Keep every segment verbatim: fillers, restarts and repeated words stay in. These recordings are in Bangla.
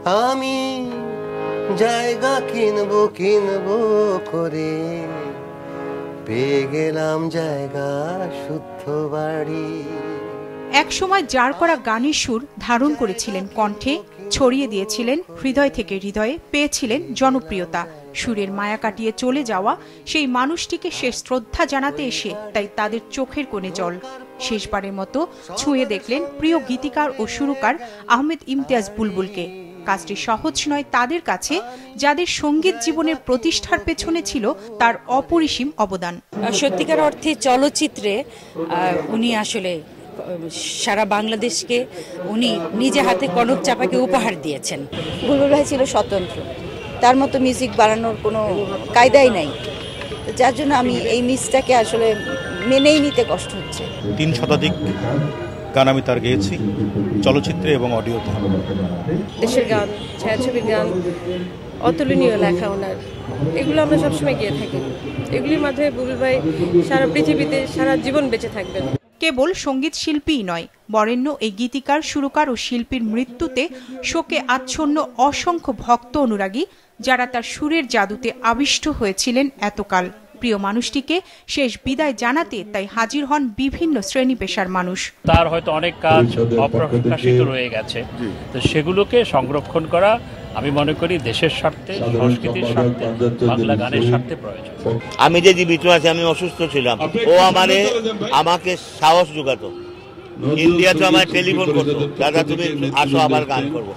আমি জায়গা কিনবো কিনবো করে পেয়ে গেলাম জায়গা শুদ্ধ বাড়ি। একসময় যার করা গানের সুর ধারণ করেছিলেন কণ্ঠে, ছড়িয়ে দিয়েছিলেন হৃদয় থেকে হৃদয়ে, পেয়েছিলেন জনপ্রিয়তা। সুরের মায়া কাটিয়ে চলে যাওয়া সেই মানুষটিকে শেষ শ্রদ্ধা জানাতে এসে তাই তাদের চোখের কোণে জল। শেষবারের মতো ছুঁয়ে দেখলেন প্রিয় গীতিকার ও সুরকার আহমেদ ইমতিয়াজ বুলবুলকে। কাজটি সহজ নয় তাদের কাছে, যাদের সঙ্গীত জীবনের প্রতিষ্ঠার পেছনে ছিল তার অপরিসীম অবদান। সত্যিকার অর্থে চলচ্চিত্রে উনি আসলে সারা বাংলাদেশকে উনি নিজে হাতে কনক চাপাকে উপহার দিয়েছেন। বুলবুল ভাই ছিল স্বতন্ত্র, তার মতো মিউজিক বানানোর কোনো কায়দাই নাই, যার জন্য আমি এই মিসটাকে আসলে মেনেই নিতে কষ্ট হচ্ছে। তিন শতাধিক গান আমি তার গেয়েছি চলচ্চিত্রে এবং অডিওতে। দেশের গান, ছায়াছবির গান, অতুলনীয় লেখা ওনার, এগুলো আমরা সবসময় গিয়ে থাকি। এগুলির মাধ্যমে বুলবুল ভাই সারা পৃথিবীতে সারা জীবন বেঁচে থাকবেন। কেবল সঙ্গীত শিল্পীই নয়, বরেণ্য এই গীতিকার, সুরকার ও শিল্পীর মৃত্যুতে শোকে আচ্ছন্ন অসংখ্য ভক্ত অনুরাগী, যারা তার সুরের জাদুতে আবিষ্ট হয়েছিলেন এতকাল। প্রিয় মানুষটিকে শেষ বিদায় জানাতে তাই হাজির হন বিভিন্ন শ্রেণী পেশার মানুষ। তার হয়তো অনেক কাজ অপ্রকাশিত রয়ে গেছে, তো সেগুলোকে সংরক্ষণ করা আমি মনে করি দেশের স্বার্থে, সংস্কৃতির স্বার্থে, বাংলা গানের স্বার্থে প্রয়োজন। আমি যে জীবিত আছি, আমি অসুস্থ ছিলাম, ও আমারে আমাকে সাহস যোগাতো। ইন্ডিয়াতে আমার টেলিফোন করতো, দাদা তুমি আসো আবার গান করবো।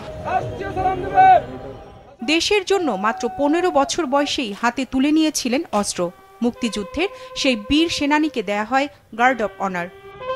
দেশের জন্য মাত্র পনেরো বছর বয়সেই হাতে তুলে নিয়েছিলেন অস্ত্র। মুক্তিযুদ্ধের সেই বীর সেনানীকে দেয়া হয় গার্ড অব অনার।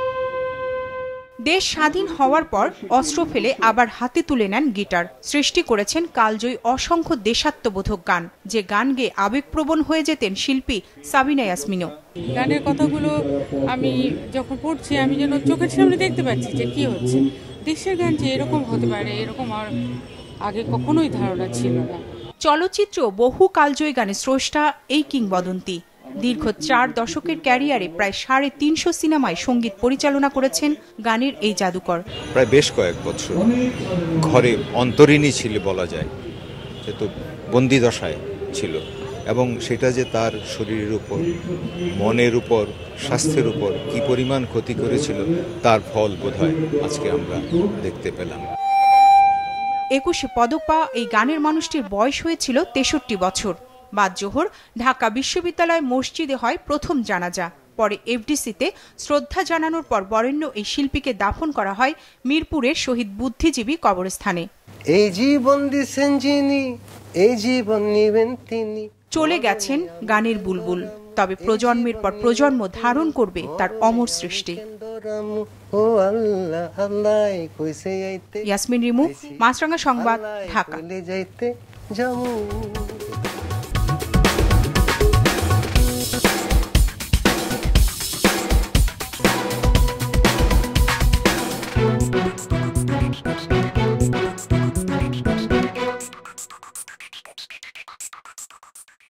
দেশ স্বাধীন হওয়ার পর অস্ত্র ফেলে আবার হাতে তুলে নেন গিটার। সৃষ্টি করেছেন কালজয়ী অসংখ্য দেশাত্মবোধক গান, যে গান গেয়ে আবেগপ্রবণ হয়ে যেতেন শিল্পী সাবিনা ইয়াসমিনও। গানের কথাগুলো আমি যখন পড়ছি, আমি যেন চোখের সামনে দেখতে পাচ্ছি যে কি হচ্ছে। দেশের গান যে এরকম হতে পারে, এরকম আর আগে কখনোই ধারণা ছিল না। চলচ্চিত্র বহু কালজয়ী গানের স্রষ্টা এই কিংবদন্তি। দীর্ঘ চার দশকের ক্যারিয়ারে প্রায় সাড়ে তিনশো সিনেমায় সঙ্গীত পরিচালনা করেছেন গানের এই জাদুকর। প্রায় বেশ কয়েক বছর ঘরে অন্তরীণী ছিল বলা যায়, যেহেতু বন্দি দশায় ছিল, এবং সেটা যে তার শরীরের উপর, মনের উপর, স্বাস্থ্যের উপর কি পরিমাণ ক্ষতি করেছিল তার ফল বোধহয় আজকে আমরা দেখতে পেলাম। একুশে পদক পাওয়া এই গানের মানুষটির বয়স হয়েছিল তেষট্টি বছর। বাদ জোহর ঢাকা বিশ্ববিদ্যালয় মসজিদে হয় প্রথম জানাজা। পরে এফডিসিতে শ্রদ্ধা জানানোর পর বরেণ্য এই শিল্পীকে দাফন করা হয় মিরপুরের শহীদ বুদ্ধিজীবী কবরস্থানে। এই জীবন দিছেন যিনি, এই জীবন নিবেন তিনি। চলে গেছেন গানের বুলবুল, তবে প্রজন্মের পর প্রজন্ম ধারণ করবে তার অমর সৃষ্টি। ইয়াসমিন রিমু, মাছরাঙা সংবাদ, ঢাকা।